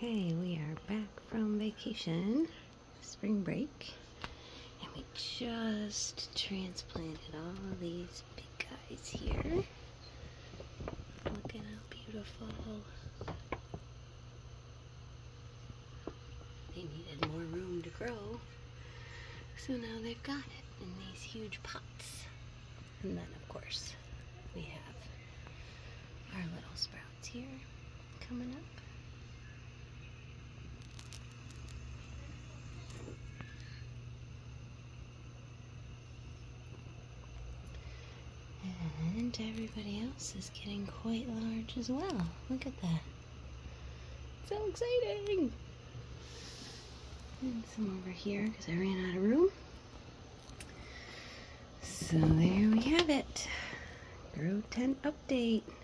Okay, we are back from vacation, spring break, and we just transplanted all these big guys here. Look at how beautiful. They needed more room to grow, so now they've got it in these huge pots. And then, of course, we have our little sprouts here coming up. And everybody else is getting quite large as well. Look at that. So exciting! And some over here because I ran out of room. So there we have it. Grow tent update.